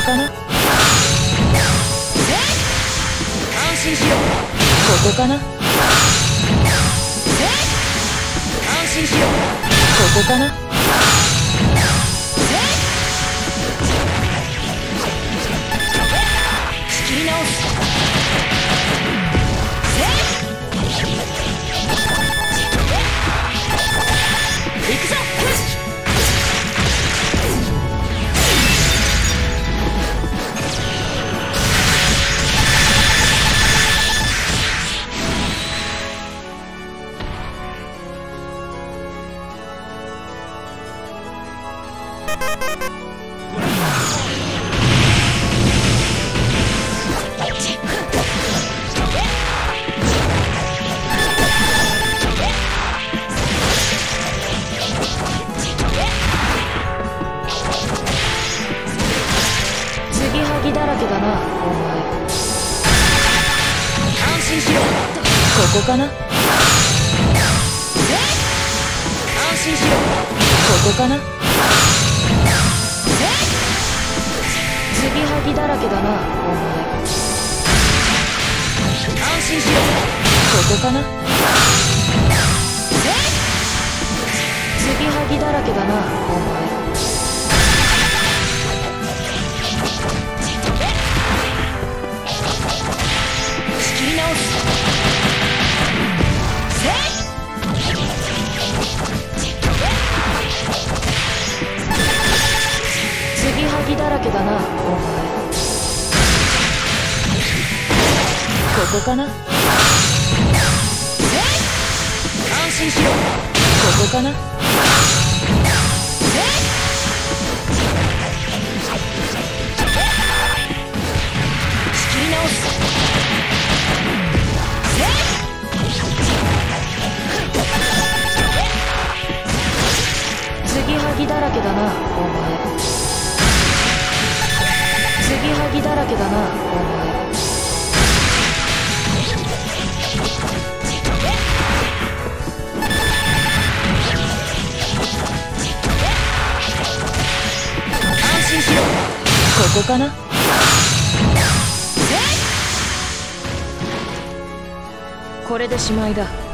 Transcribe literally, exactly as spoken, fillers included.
かな。 安心しろ。 ここかな。 安心しろ。 ここかな。 仕切り直す。行くぞ。 継ぎはぎだらけだなお前。 安心しろ。 ここかな。 安心しろ。 ここかな。継ぎはぎだらけだなお前。 安心しろ。 ここかな。継ぎはぎだらけだなお前。 仕切り直す。 継ぎはぎだらけだなお前。ここかな。 安心しろ。 ここかな。 仕切り直す。 継ぎはぎだらけだなお前。継ぎはぎだらけだなお前。 安心しろ。 ここかな。これでしまいだ。